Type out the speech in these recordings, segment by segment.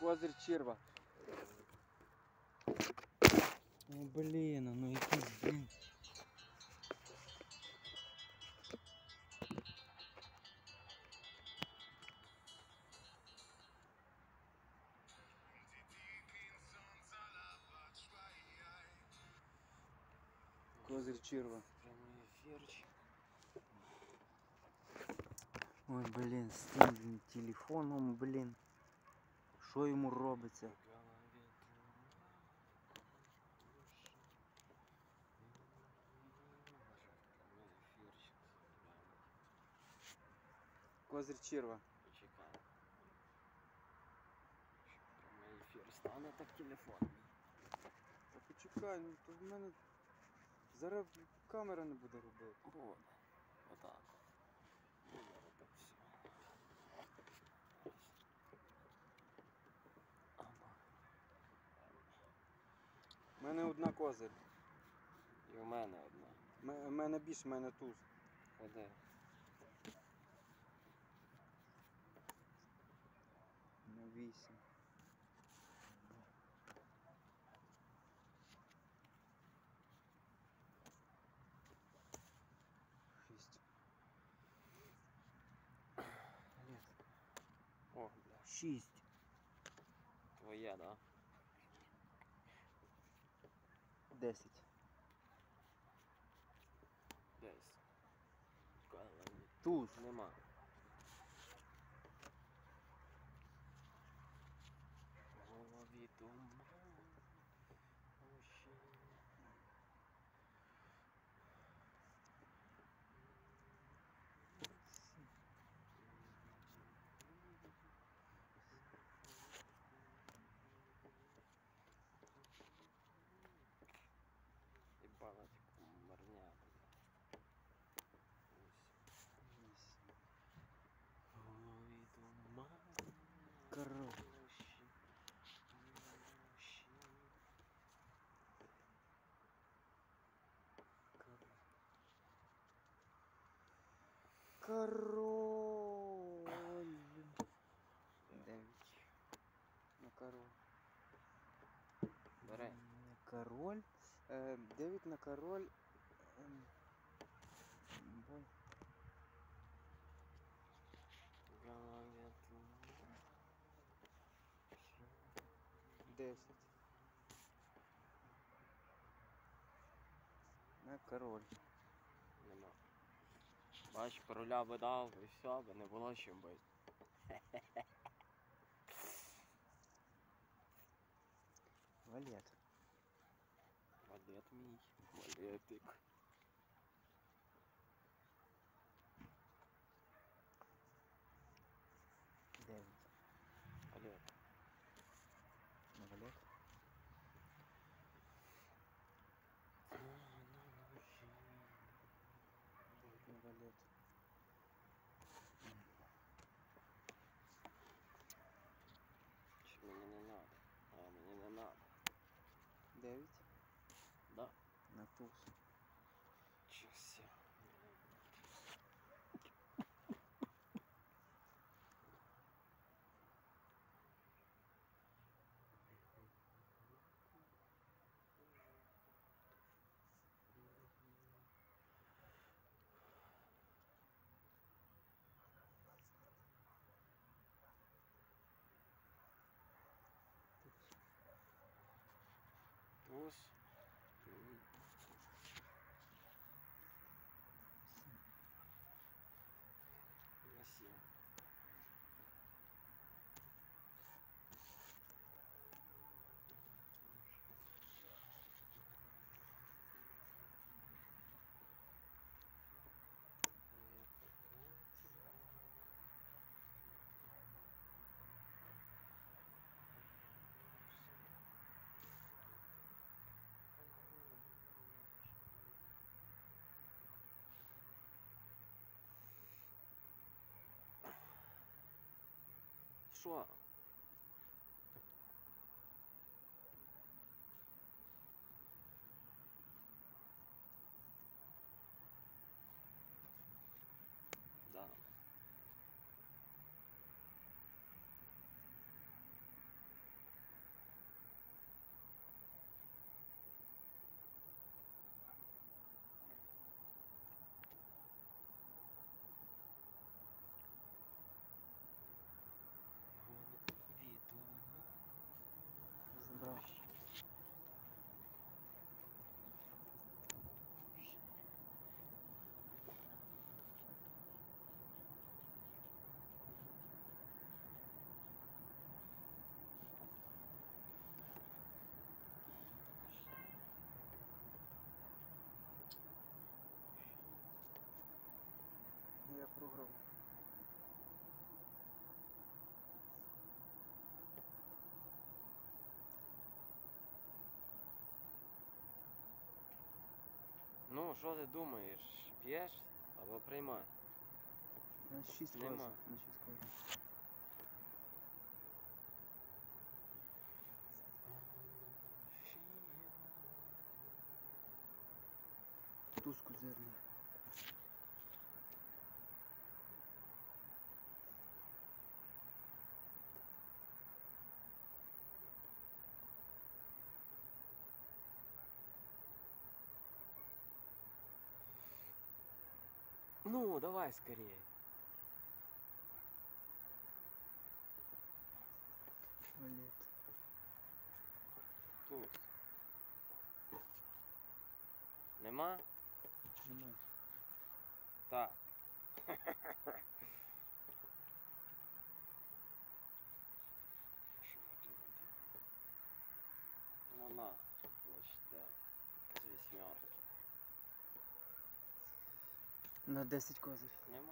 Козир черва. Ну блін, ну який, блін. Козир черва. Прямий ефірчик. Ой, блін, з цим телефоном, блін. Що йому робиться? Козир черва. Почекай. Прямий ефір стане так телефон. Та почекай, ну то в мене зараз камера не буде робити. Буде. Отак. Буде робити все. Ага. У мене одна козир. І в мене одна. У мене більше, в мене туз. Ходи. На 8. О, бля. 6. Твоє, да? 10. Десь. Туз. Нема. В голові туман. Ебала марня. В голові туман. Коров. Король. 9. На король. Бери. На король. 9 на король. В голові туман. 10. На король. Нема. Бач, короля би дав і все, би не було чим бити. Валет. Валет мій. Валетик. 9. Валет. На валет. На валет. Чи мені не надо? А мені не надо. 9. Да? На туз. Чи все? Туз. На 7. Що? Да. програв. Ну, що ти думаєш? Б'єш або приймай? На 6 Нема. козир. На 6 козир. Туз козирний. Ну, давай скорее. Валет. Туз. Нема? Нема. Так. Що тут? Вона, значить, з вісьмерки. На 10 козир. Нема.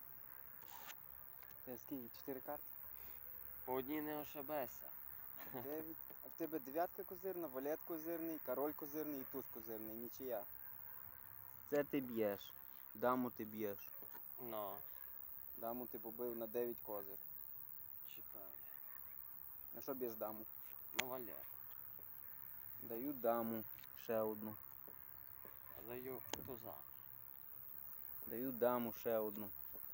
Це скільки? 4 карти? По одній не ошибешся. 9. А в тебе дев'ятка козирна, валет козирний, король козирний і туз козирний. Нічия. Це ти б'єш. Даму ти б'єш. Ну, Даму ти побив на 9 козир. чекай. На що б'єш даму? На валет. Даю даму. Ще одну. Даю туза. Даю даму ще одну.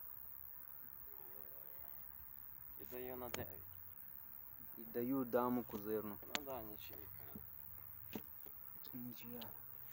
І даю на 9. І даю даму козирну. Ну да, нічийка. Нічия.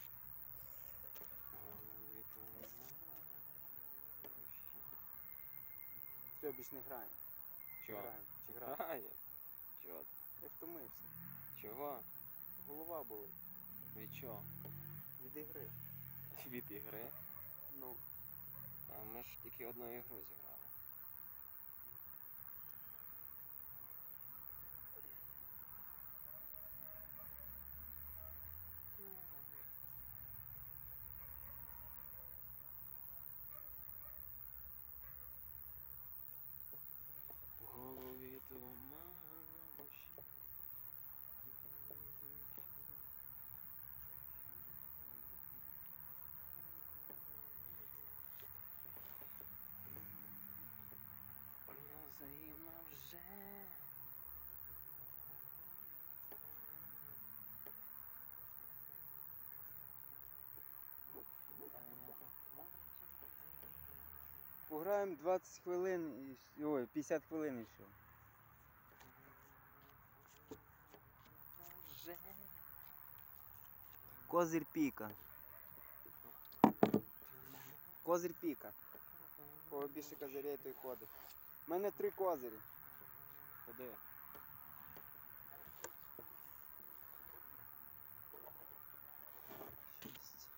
Все, більш не граємо. Чого? Граємо. Чи граємо? Грає. Чого ти? Я втомився. Чого? Голова болить. Від чого? Від ігри. Від ігри? Ну. А ми ж тільки одну ігру зіграли. В голові туман, на душі. Взаємно вже. Пограємо 20 хвилин і... Ой, 50 хвилин і все. Вже. Козир піка. Козир піка. Кого більше козирей, той ходить. У мене 3 козирі. Куди? Шість.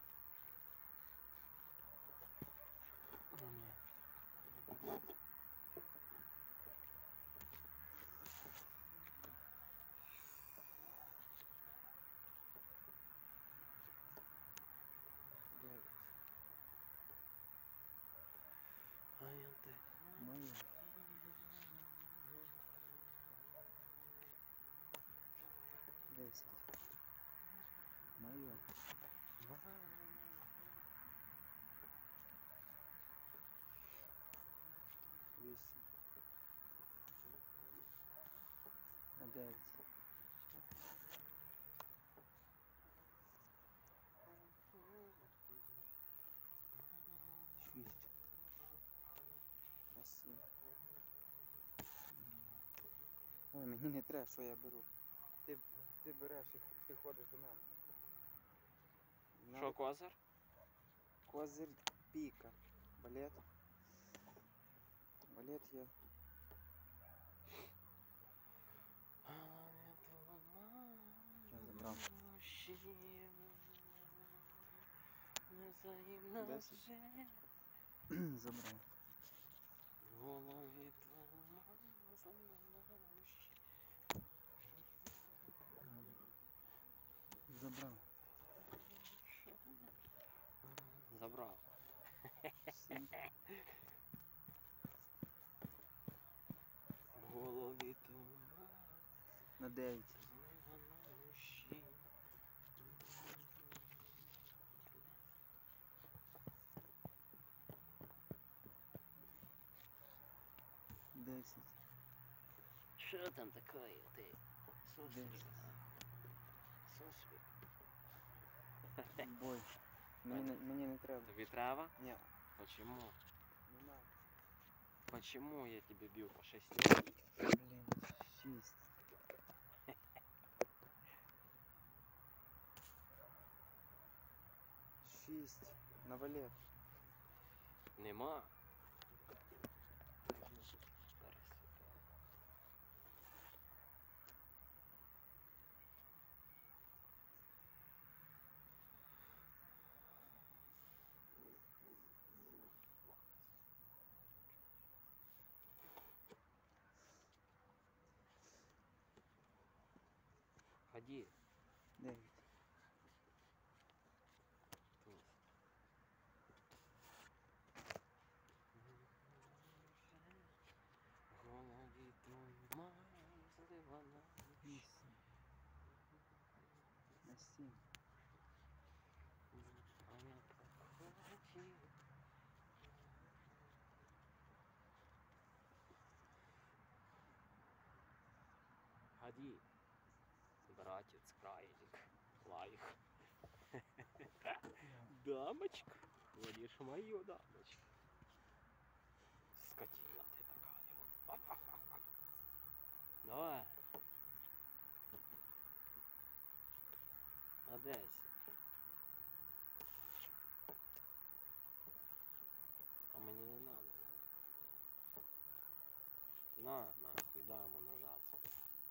А я те. Моє. 10. Моє. 8. На 9. 6. На 7. Ой, мені не треба, що я беру. Ти береш і ти ходиш до мене. Що, козир? Козир піка. Балет. Балет я. Я забрав. Десять. Забрав. В голові Забрав. забрав. 7. В голові туман, На 9. злива на душі. 10. Що там таке, ти? Суслик, Десять. Суслик. Бой. Мені не треба. Тобі треба? Ні. Почему? Не надо. Почему я тебе бил по 6? Блін, 6. Шість. На валет. Нема. Ходи. 9. Туз. В голові туман, злива на душі. 8. На 7. А я так хотів. Ходи, братец крайник, лайх. Дамочка, будешь мою дамочку. Скотина ты такая. Давай. На 10. А мені не надо, да? На, нахуй, дамо назад сюди.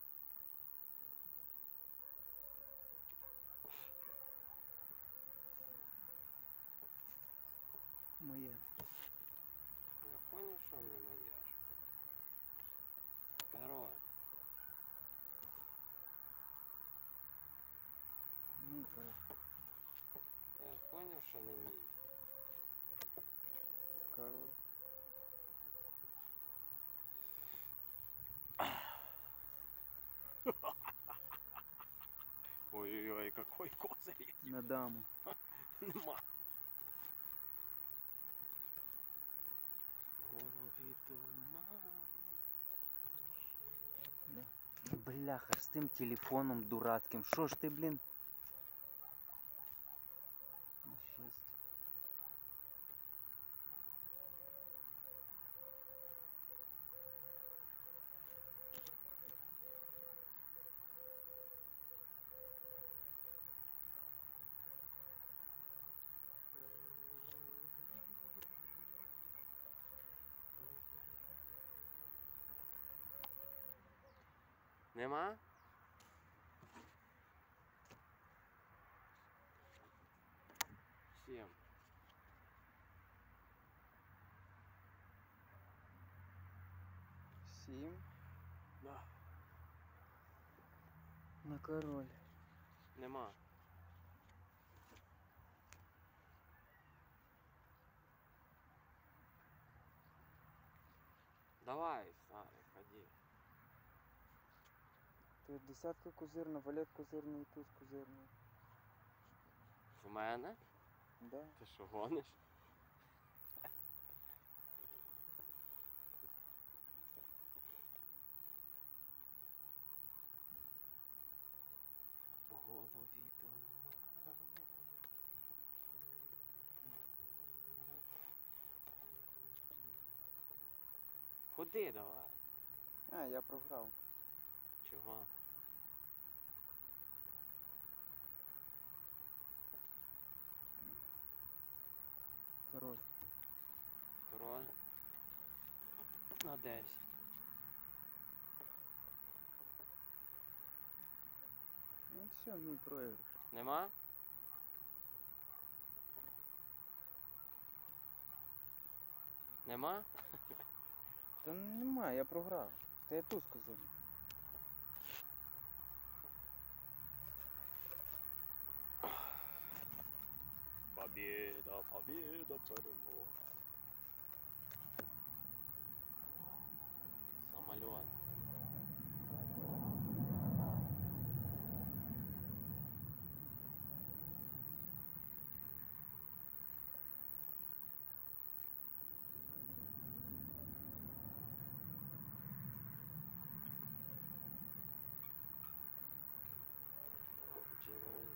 Моє. Я понял, що не моє ж. Король. Мій король. Я понял, що не мій. Король. Ой-ой-ой, какой козырь. На даму. Нема. В голові туман. Да. Бляха, з тим телефоном дурацьким. Що ж ти, блін? На 6. Нема? Сім. 7. Да. На король. Нема. Давай, старий, ходи. Ти десятка козирна, валет козирний, туз козирний. В мене? Да. Ти що, гониш? В голові туман. Ходи давай. А, я програв. Чого? Король. Король. На 10. Ну все, мій проіграш. Нема? Нема? Та нема, я програв. Та я туз козирний. Побіг. Побєда, побєда, перемога. Самоліт. Джевелін.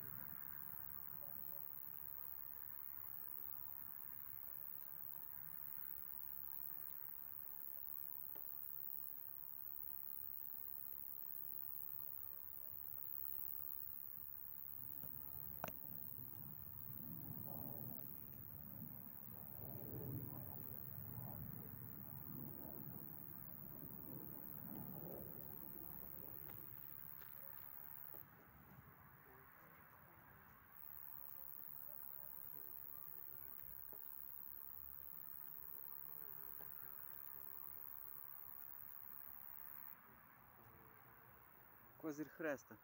Козир хреста.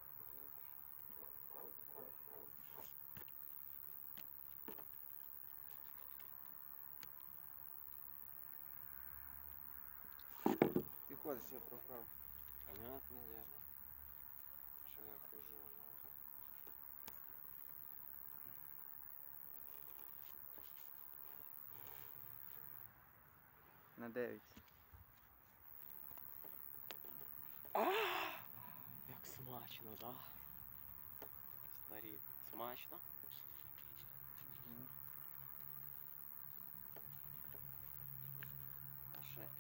Ти ходиш, я програв. Понятное дело. Что я хожу, нахуй. На 9. Як смачно, да? Старі, смачно? Угу. 6.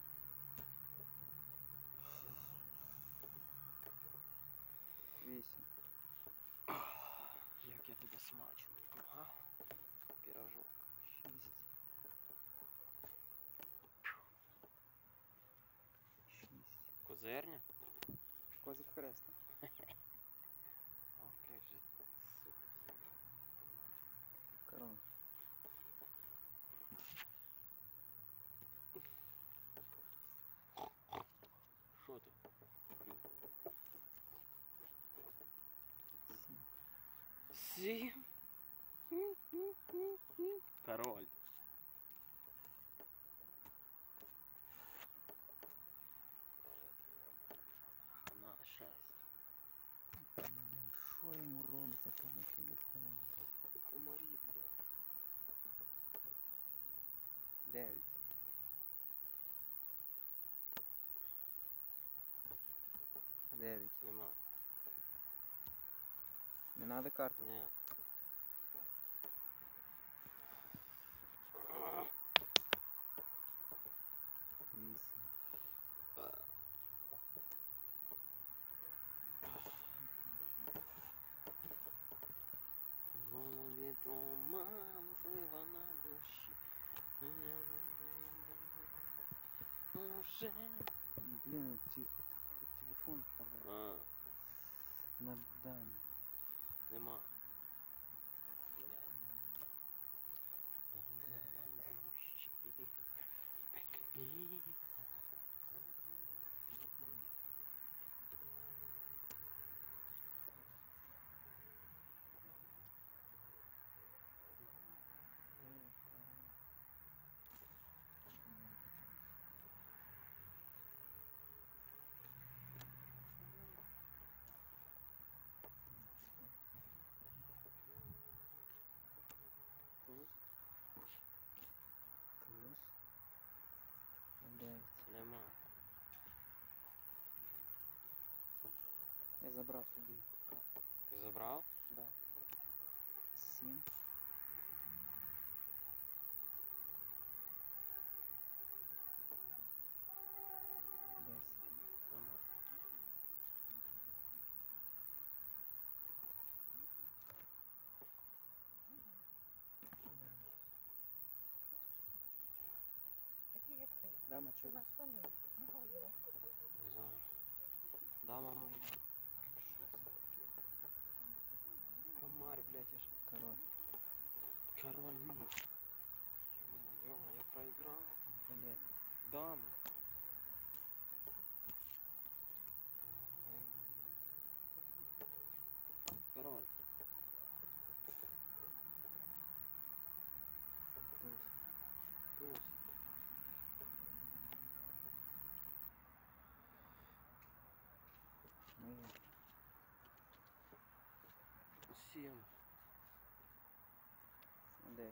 Вісім. Як я тебе смачненько, га? Пірожок. 6. 6. Козирня? Козир хреста. О, блядь, же, сука. Корон. Що ти? 7. 7? Король. На 6. Що йому робиться там на телефоні? Комарі, блядь. 9. 9. Нема. Не надо карту? Ні. 8. Голові туман, злива на душі. Уже. Блін, телефон впадає. А, На дані. нема. Туз. Туз. 9. Нема. Я забрав собі. Ти забрав? Да. 7. 10. Нема. Такі, як ти. Дама Ти чого? на штани. Не голодно. Зараз. Дама моя. Що це таке? Комар, блядь, аж. Король. Король мій. Ё-моё, я проиграл. Валет. Дама. Король. Туз. Моє. 7. На 10.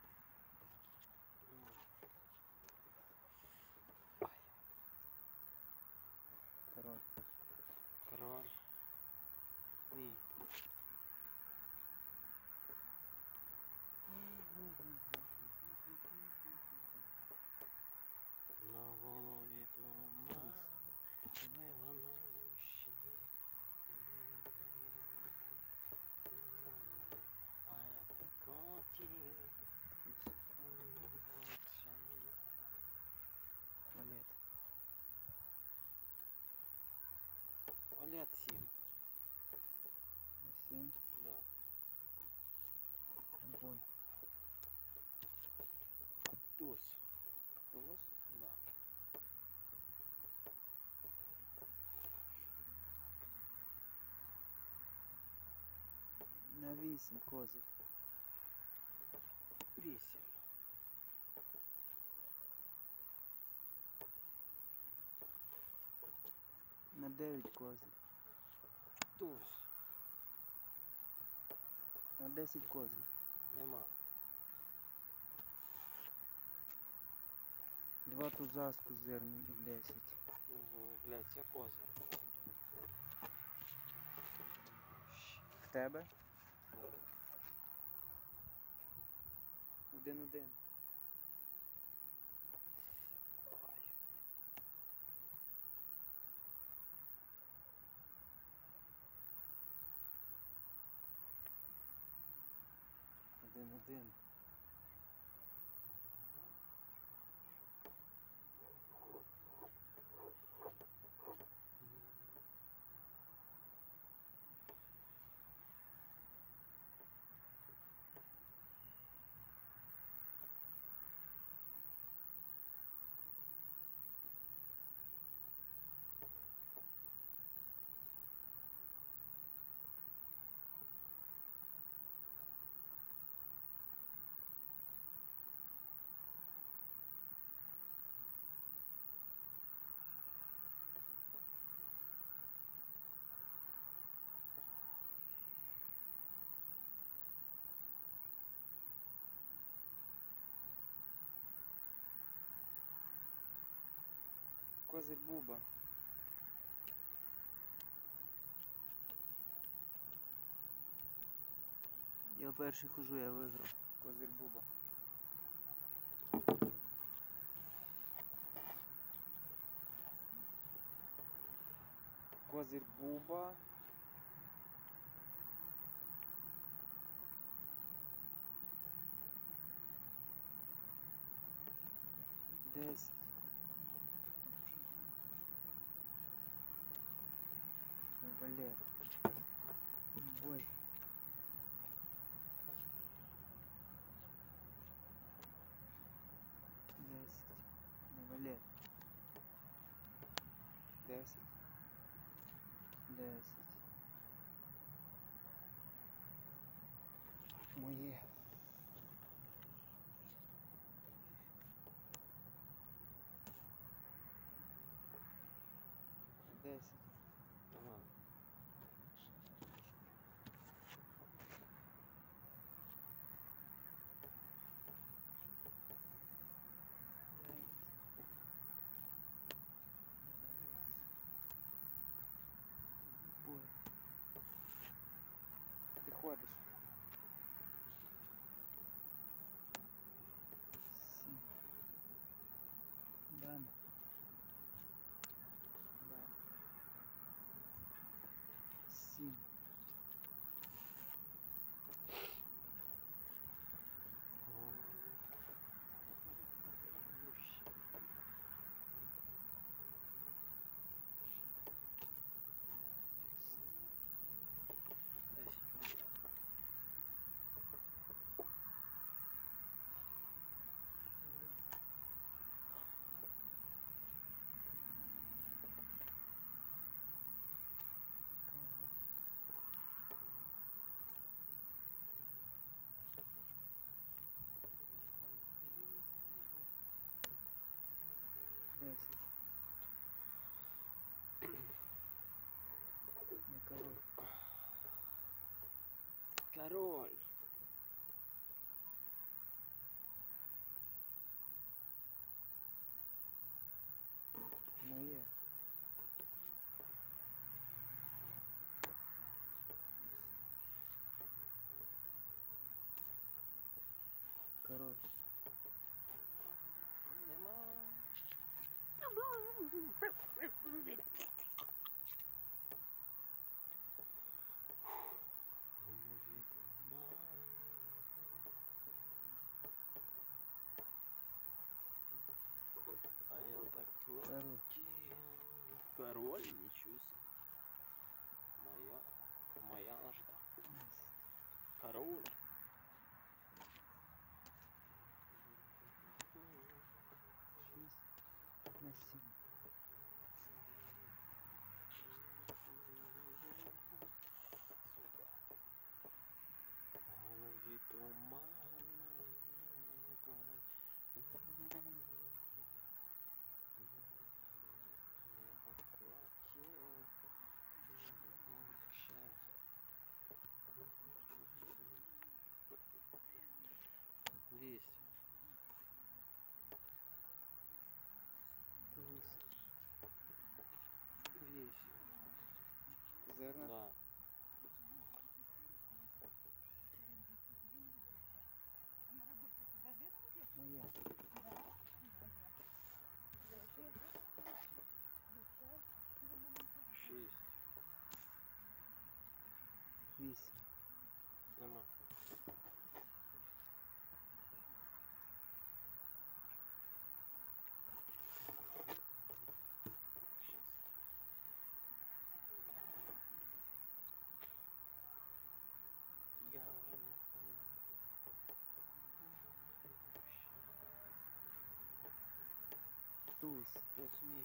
Король. Король. Мій. На голові туман, мила на душі. А я так хотів очей. Валет. Валет 7. На 7. Да. Бой. Туз. Туз. Да. На 8 козир. 8. На 9 козир. Туз. На 10 козир. Нема. 2 туза з козирним і 10. Угу. Блядь, це козир було, блядь. В тебе? 1-1. Ай. 1-1. Козир Буба. Я перший хожу, я виграв. Козир Буба. Козир Буба. Десять. Валет. Бой. 10. Валет. 10. 10. Моє. 10. Ага. Бой. Ти ходиш. 7. Дама. Дама. 7. 10. Не король. Король. Моє. Король. Нема. А я так Король. хотел. Король, ничего себе. Моя жда. Король. На 7. Голові туман. Вісім. Туз. Вісім. Козирна. Да. А на работе ты до обеда будешь? Моє. Да. Шість. 8. Нема. Туз. Восьмі.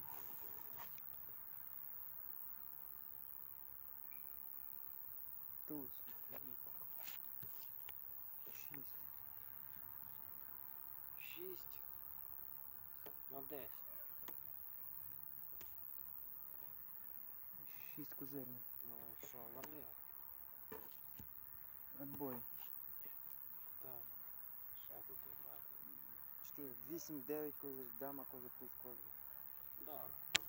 Туз. Ні. 6. Шість. На 10. 6 козирна. Ну що, Валер? Отбой. Так. Що тут брати? 4. 8, 9 козир. Дама козир, туз козир. Да.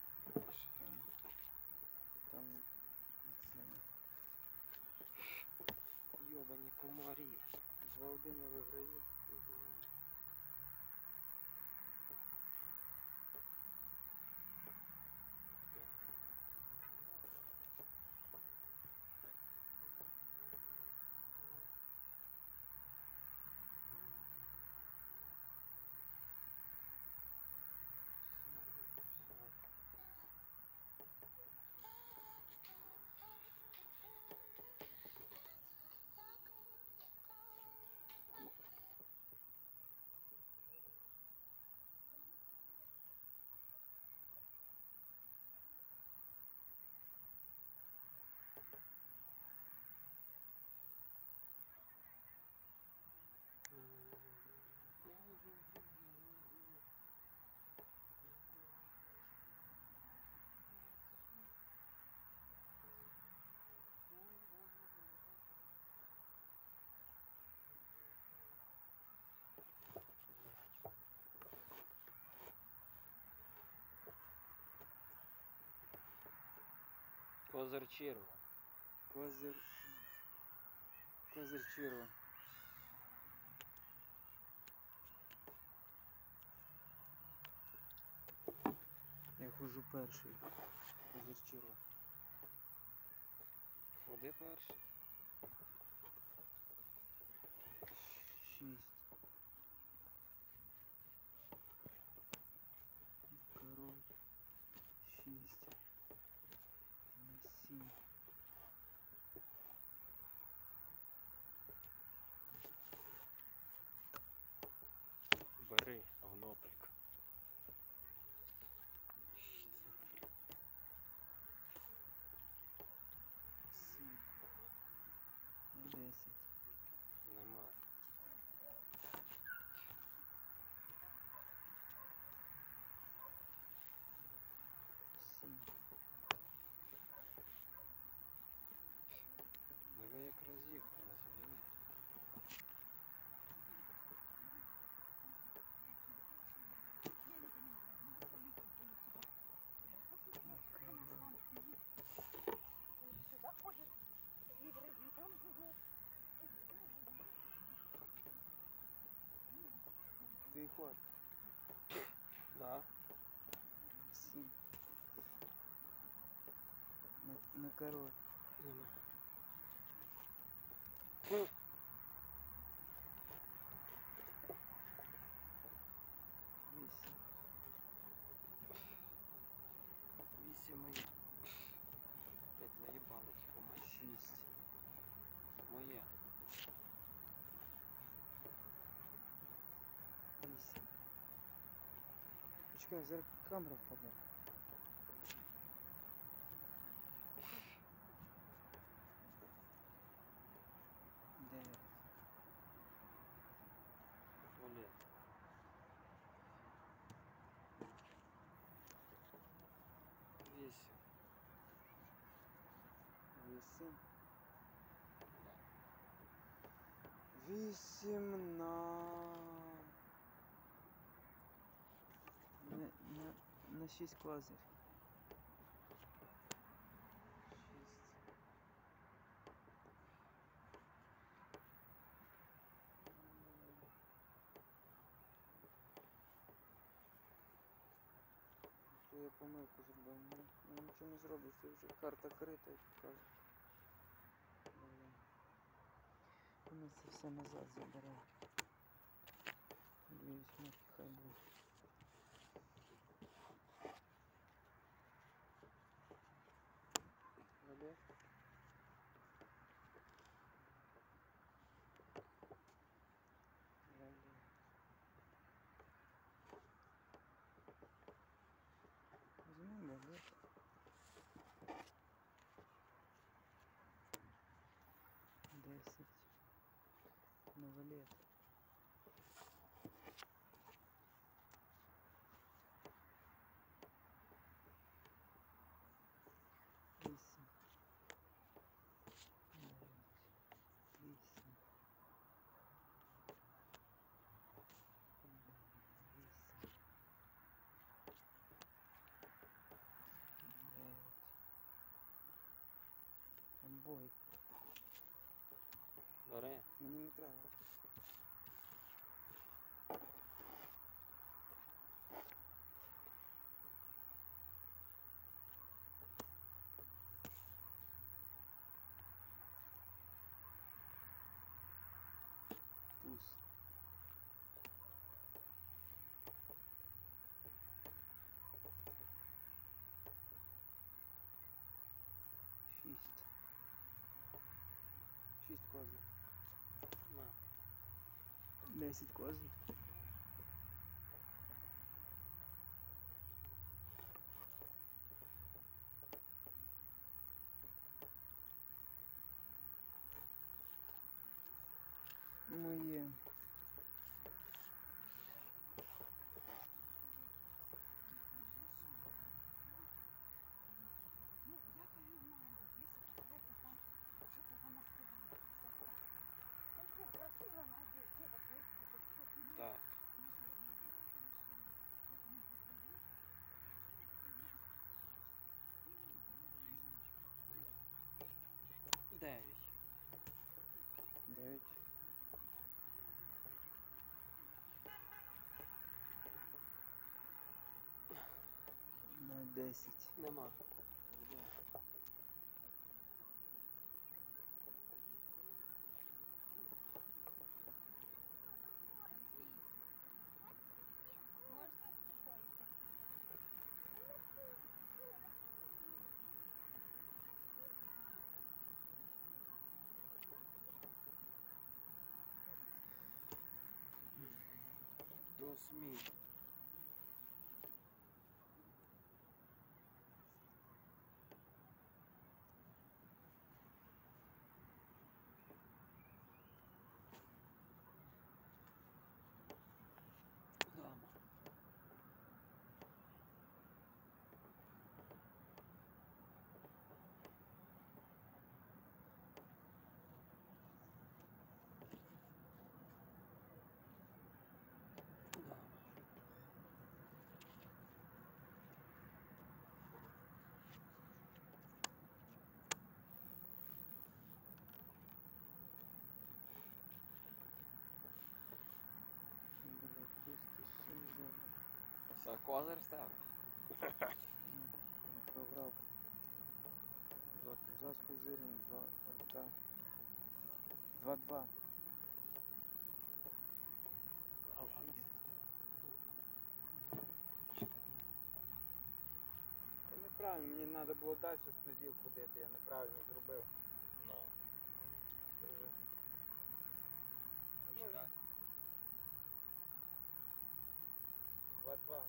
Там це. Йобані комарі. 2-1 я виграю. Козир черва. Козир. Козир черва. Я ходжу перший. Козир черва. Ходи перший. 6. Король. 6. На 7. Бери, гноплик. 7. На 10. Нема. Роз'їхалися, ні? Я не понимаю, надо свалить туда. Она там сюда ходит, и вроде там живет. Твій ход. Да. 7. На король. Нема. 8. 8 моє. Опять заїбали, типу, моє. 6. Моє. 8. Почекай, зараз камера впаде. 9. Олє. 8. 8. 8 на 6 козир. 6. То я помилку зробив. Ну нічого не зробиш, це вже карта крита, як кажуть. Блін. Ми це все назад заберемо. Дві вісьмерки хай буде. Валет. Валет. Візьмемо валет. 10 на валет. 8. 8. 9. Отбой. Бери. Мені не треба. Туз. 6. 6 козів. На. 10 козів. Моє. Ну, я понимаю, если какая-то там что-то замаскировано. Там все красиво найдешь, все вот эти, вот всё. Так. Дев'ять. 9. На 10. Нема. Є. Можешь заспокоиться? 8. Дама. 10. Все, козир з тебе. Я програв. 2 туза з козирем, 2 альта. 2-2. Це неправильно, мені треба було далі з тузів ходити, я неправильно зробив. Ну. Це вже. А може 2-2.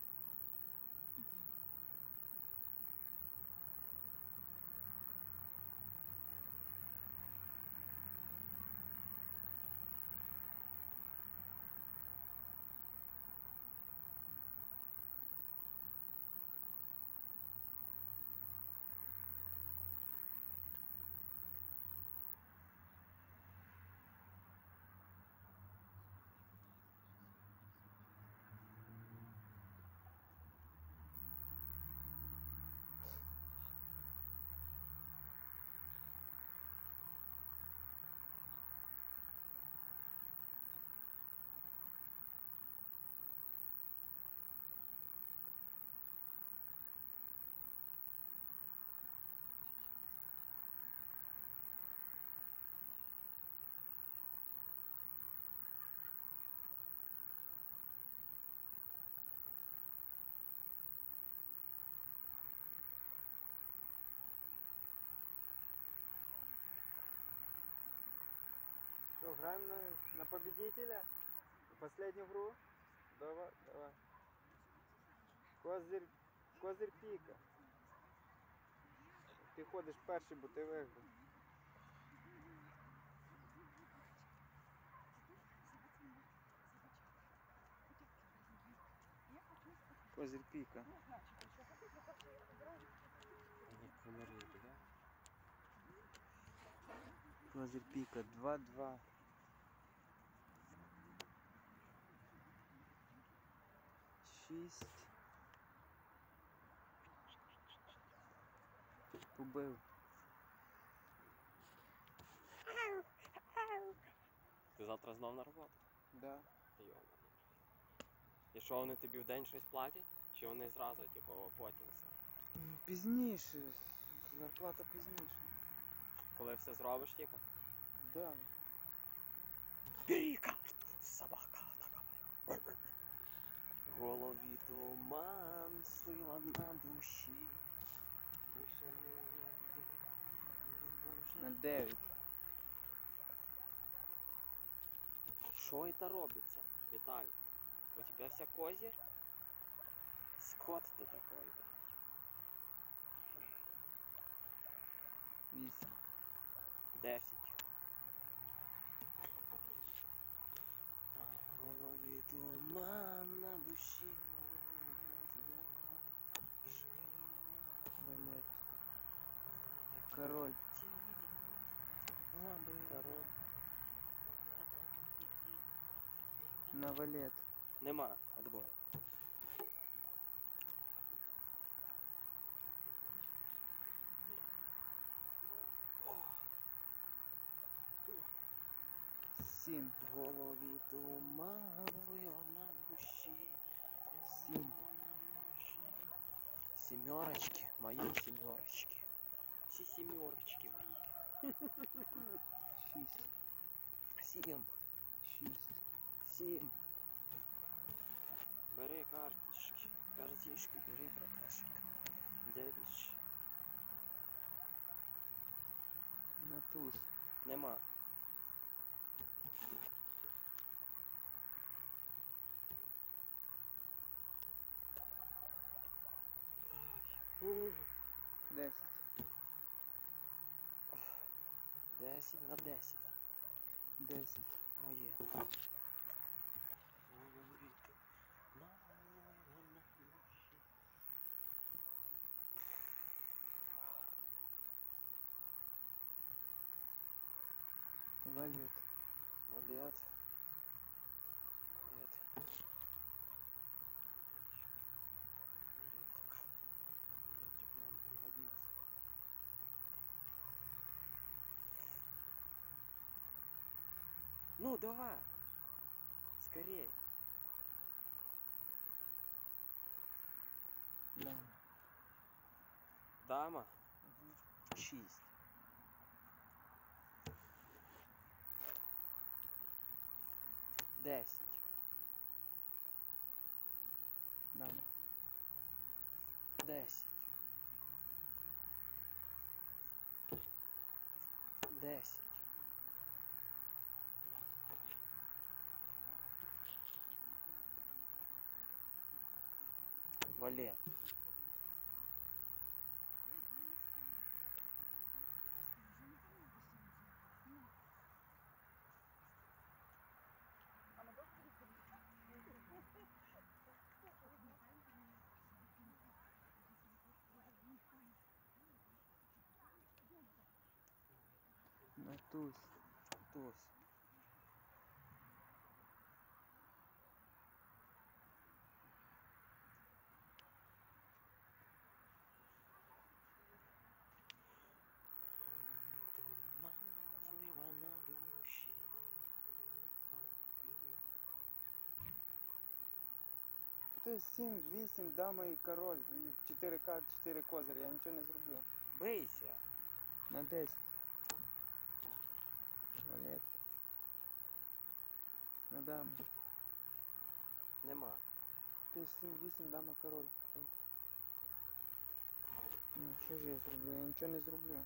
Что, играем на победителя? Последнюю игру? Давай, давай. Козир піка. Ти ходиш перший, бо ти виграв. Козир піка. Ні, помирити, да? Козир піка. 2-2. 6. Убив. Ти завтра знов на роботу? Да. Йо. І що вони тобі в день щось платять? Чи вони зразу, типу, потім все? Пізніше. Зарплата пізніше. Коли все зробиш, типу? Да. Бери карту, собака така. В голові туман, слива на душі. Більше не йди, На Боже. 9. Що это робиться, Виталий? У тебя вся козырь? Скот ты такой, блядь. 8. 10. В голові туман на душі. Валет. Король. Король. На валет. Нема, отбой. Сім. В голові туман, лива на душі. 7. Семерочки, мои семерочки. Все семерочки мои. 6. 7. 6. 7. Бери карточки. Картишки бери, браташек. 9. На туз. Нема. Ай. 10. 10 на 10. 10. Моє. Валет. Валет. Валет. Валетик. Валетик нам пригодится. Ну, давай. Скорей. Дама. Угу. 6. Десять. Дама. 10. 10. Валет. На туз. Туз. Туманлива на душі. Це 7, 8, дама і король. 4 карт, 4 козирі. Я нічого не зроблю. Бийся. На 10. Валет. На даму. Нема. Ти 7, 8, дама, король. Ну, що ж я зроблю? Я нічого не зроблю.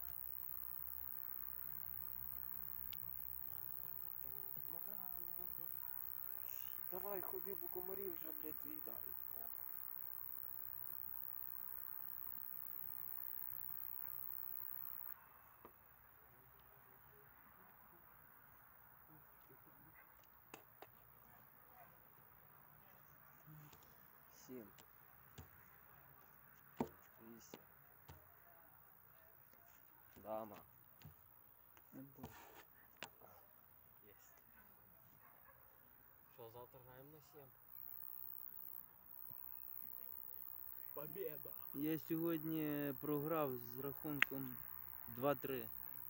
Давай ходи, бо комарі вже, блядь, доїдають. Ох. Сім. 8. Дама. Не буде. Єсть. Що, завтра граємо на 7? Победа! Я сьогодні програв з рахунком 2-3.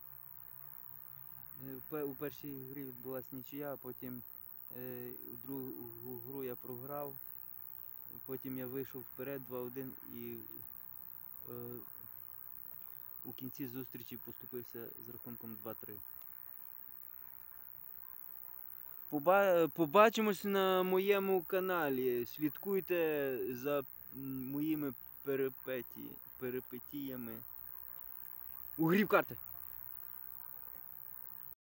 У першій грі відбулася нічия, а потім у другу гру я програв. Потім я вийшов вперед 2-1 і у кінці зустрічі поступився з рахунком 2-3. Побачимось на моєму каналі. Слідкуйте за моїми перипетіями. У грі в карти!